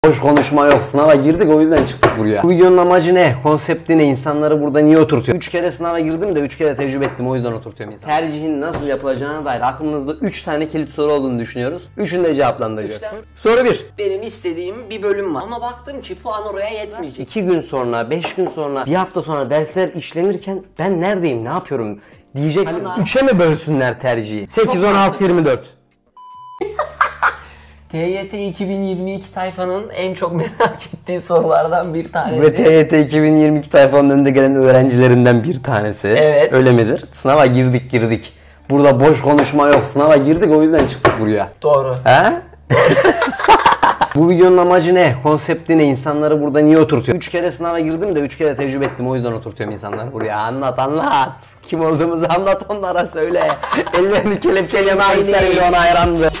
Boş konuşma yok. Sınava girdik, o yüzden çıktık buraya. Bu videonun amacı ne? Konsepti ne? İnsanları burada niye oturtuyor? 3 kere sınava girdim de 3 kere tecrübe ettim, o yüzden oturtuyorum insanları. Tercihin nasıl yapılacağına dair aklımızda 3 tane kilit soru olduğunu düşünüyoruz. 3'ünü de cevaplandıracağız. Soru 1. Benim istediğim bir bölüm var ama baktım ki puan oraya yetmeyecek. 2 gün sonra, 5 gün sonra, bir hafta sonra dersler işlenirken ben neredeyim, ne yapıyorum diyeceksin. Hani 3'e mi bölsünler tercihi? 8, 16, 24. TYT 2022 tayfanın en çok merak ettiği sorulardan bir tanesi. Ve TYT 2022 tayfanın önünde gelen öğrencilerinden bir tanesi. Evet. Öyle midir? Sınava girdik. Burada boş konuşma yok. Sınava girdik, o yüzden çıktık buraya. Doğru. He? Bu videonun amacı ne? Konsepti ne? İnsanları burada niye oturtuyor? 3 kere sınava girdim de 3 kere tecrübe ettim, o yüzden oturtuyorum insanları buraya. Anlat. Kim olduğumuzu anlat, onlara söyle. Ellerini kelepçeleme ister bile ona hayrandı.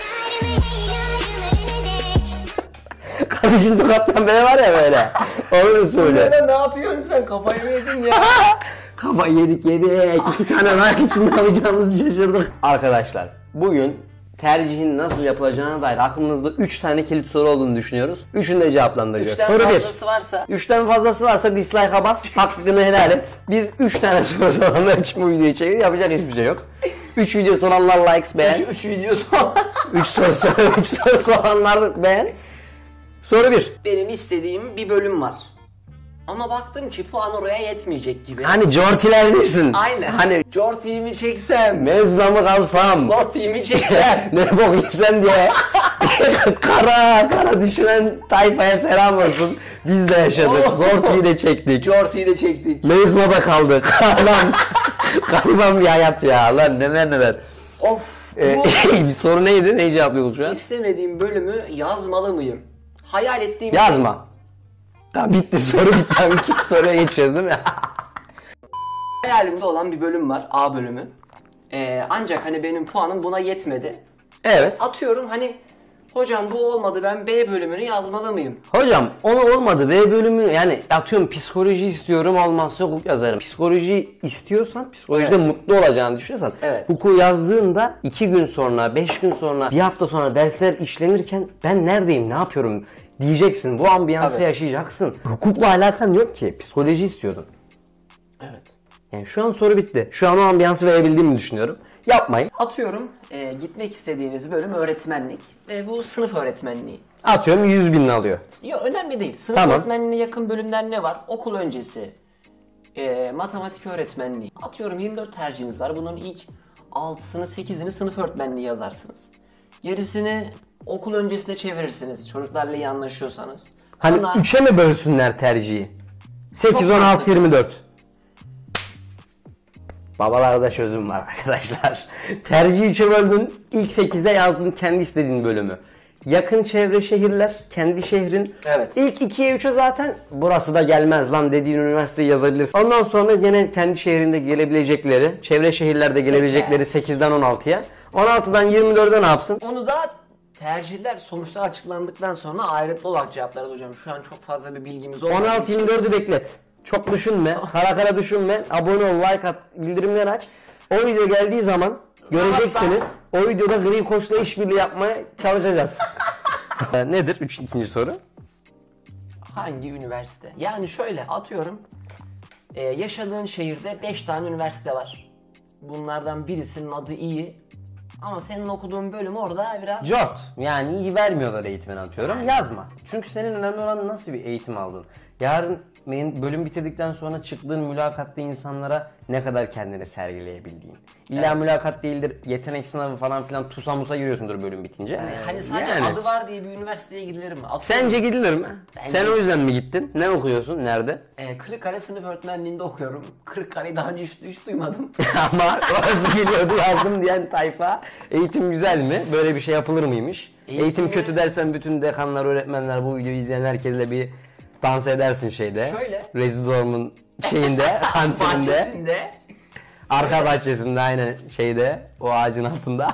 Kardeşim tokattan beri var ya böyle. Onu söyle. Ne yapıyorsun sen? Kafayı mı yedin ya? Kafayı yedik. 2 tane like için ne yapacağımızı şaşırdık. Arkadaşlar bugün tercihin nasıl yapılacağına dair aklımızda 3 tane kilit soru olduğunu düşünüyoruz. 3'ünü de cevaplandıracağız. 3'ten Soru 1. fazlası varsa. 3'ten fazlası varsa dislike'a bas. Hakkını helal et. Biz 3 tane soru olanlar için bu videoyu çekiyoruz. Yapacak hiçbir şey yok. 3 video olanlar likes beğen. 3 video sonra. 3 soru olanlar beğen. Soru 1. Benim istediğim bir bölüm var. Ama baktım ki puan oraya yetmeyecek gibi. Hani jortilerdesin. Aynen. Hani Jorti'yi mi çeksem? mezuna mı kalsam? Jorti'yi mi çeksem? Ne bok yesem diye kara düşünen tayfaya selam olsun. Biz de yaşadık. Zorti'yi de çektik. Jorti'yi de çektik. Mezuna da kaldık. Lan gariban bir hayat ya. Lan neler. Of. Bir soru neydi? Neyi cevaplıyorduk şu an? İstemediğim bölümü yazmalı mıyım? Hayal ettiğim Yazma. Tamam bitti, soru bitti. Tamam, 2 soruya geçeceğiz değil mi? hayalimde olan bir bölüm var. A bölümü. Ancak hani benim puanım buna yetmedi. Evet. Atıyorum hani hocam bu olmadı, ben B bölümünü yazmalı mıyım? Hocam onu olmadı, B bölümü yani atıyorum psikoloji istiyorum, olmazsa hukuk yazarım. Psikoloji istiyorsan, psikolojide Evet. mutlu olacağını düşünüyorsan, Evet. hukuku yazdığında 2 gün sonra, 5 gün sonra, bir hafta sonra dersler işlenirken ben neredeyim, ne yapıyorum diyeceksin. Bu ambiyansı Tabii. yaşayacaksın. Hukukla alakan yok ki, psikoloji istiyordun. Evet. Yani şu an soru bitti. Şu an o ambiyansı verebildiğimi düşünüyorum. Yapmayın. Atıyorum gitmek istediğiniz bölüm öğretmenlik ve bu sınıf öğretmenliği. Atıyorum 100.000 alıyor. Yok, önemli değil. Sınıf Tamam. öğretmenliğine yakın bölümler ne var? Okul öncesi, matematik öğretmenliği. Atıyorum 24 tercihiniz var. Bunun ilk 6'sını 8'ini sınıf öğretmenliği yazarsınız. Gerisini okul öncesine çevirirsiniz. Çocuklarla iyi anlaşıyorsanız. Hani Sonra 3'e mi bölsünler tercihi? 8, Çok 16, mantıklı. 24. Babalarda çözüm var arkadaşlar. Tercihi 3'e böldün, ilk 8'e yazdın kendi istediğin bölümü. Yakın çevre şehirler, kendi şehrin. Evet. İlk 2'ye 3'e zaten burası da gelmez lan dediğin üniversiteyi yazabilirsin. Ondan sonra gene kendi şehrinde gelebilecekleri, çevre şehirlerde gelebilecekleri 8'den 16'ya. 16'dan 24'e ne yapsın? onu da tercihler sonuçlar açıklandıktan sonra ayrıntılı olarak cevaplarız hocam. Şu an çok fazla bir bilgimiz olmadığı 16 için. 24'ü beklet. Çok düşünme. Kara düşünme. Abone ol, like at, bildirimleri aç. O video geldiği zaman göreceksiniz. O videoda Gri Koç'la işbirliği yapmaya çalışacağız. Nedir? İkinci soru. Hangi üniversite? Yani şöyle atıyorum. Yaşadığın şehirde 5 tane üniversite var. Bunlardan birisinin adı iyi. Ama senin okuduğun bölüm orada biraz... Jort. Yani iyi vermiyorlar eğitimini atıyorum. Yazma. Çünkü senin önemli olan nasıl bir eğitim aldın. Yarın bölüm bitirdikten sonra çıktığın mülakatta insanlara ne kadar kendini sergileyebildiğin. İlla Evet. mülakat değildir, yetenek sınavı falan filan tusa musa giriyorsundur bölüm bitince. Hani sadece Yani. adı var diye bir üniversiteye gidilir mi? Atıyorum, Sence gidilir mi? Bence- Sen o yüzden mi gittin? Ne okuyorsun? Nerede? Kırıkkale sınıf öğretmenliğinde okuyorum. Kırıkkale'yi daha önce hiç duymadım. Ama orası biliyordu, yazdım diyen tayfa. Eğitim güzel mi? Böyle bir şey yapılır mıymış? Eğitim kötü dersen bütün dekanlar, öğretmenler, bu videoyu izleyen herkesle bir dans edersin şeyde. Şöyle. Rezidorm'un şeyinde, kantininde. Bahçesinde. Arka bahçesinde aynen şeyde, o ağacın altında.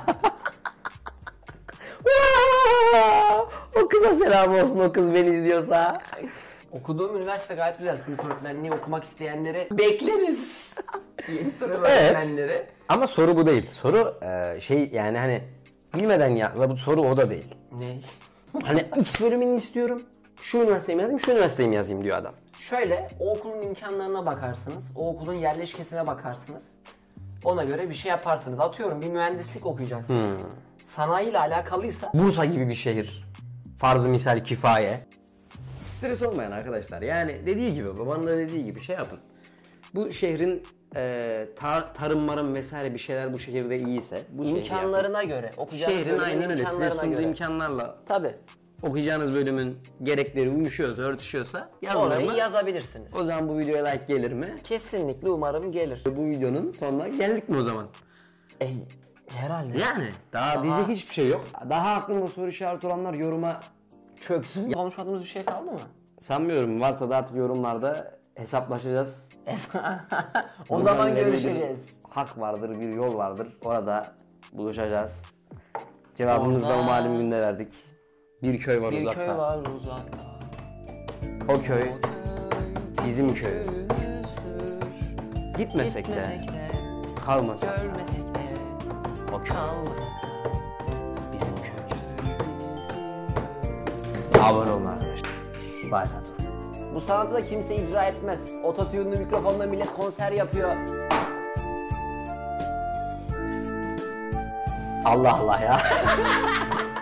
O kıza selam olsun, o kız beni izliyorsa. Okuduğum üniversite gayet güzel. Sınıf öğretmenliği okumak isteyenleri bekleriz. Yeni sınıf Evet. öğretmenleri. Ama soru bu değil. Soru şey yani hani bilmeden ya bu soru o da değil. Ne? Hani X bölümünü istiyorum. Şu üniversiteyi mi yazayım, şu üniversiteyi mi yazayım diyor adam. Şöyle, o okulun imkanlarına bakarsınız, o okulun yerleşkesine bakarsınız. Ona göre bir şey yaparsınız. Atıyorum bir mühendislik okuyacaksınız. Sanayiyle alakalıysa Bursa gibi bir şehir. Farzı misal kifaye. Stres olmayan arkadaşlar. Yani dediği gibi, babanın da dediği gibi şey yapın. Bu şehrin tarım marım vesaire bir şeyler bu şehirde iyiyse bu şehri yazın. imkanlarına göre, okuyacağınız Şehrin bölümün aynen öyle. Size imkanlarına sunduğu göre. imkanlarla Tabii. okuyacağınız bölümün gerekleri uyuşuyorsa, örtüşüyorsa yazılır Orayı mı? yazabilirsiniz. O zaman bu videoya like gelir mi? Kesinlikle umarım gelir. Bu videonun sonuna geldik mi o zaman? Herhalde. Yani daha diyecek hiçbir şey yok. Daha aklında soru işareti olanlar yoruma Çöksün. Konuşmadığımız bir şey kaldı mı? sanmıyorum. Varsa da artık yorumlarda hesaplaşacağız. O zaman Buradan görüşeceğiz. Hak vardır, bir yol vardır. Orada buluşacağız. Cevabımızı da Orada- o malum günde verdik. Bir köy var Bir uzakta. köy var uzakta. O köy bizim köy. Gitmesek de, Gitmesek de, kalmasak da görmesek de, o köy kalmasak da. bizim köy. Abone olun arkadaşlar. Like atın. Bu sanatı da kimse icra etmez. Ototune'lu mikrofonla millet konser yapıyor. Allah Allah ya.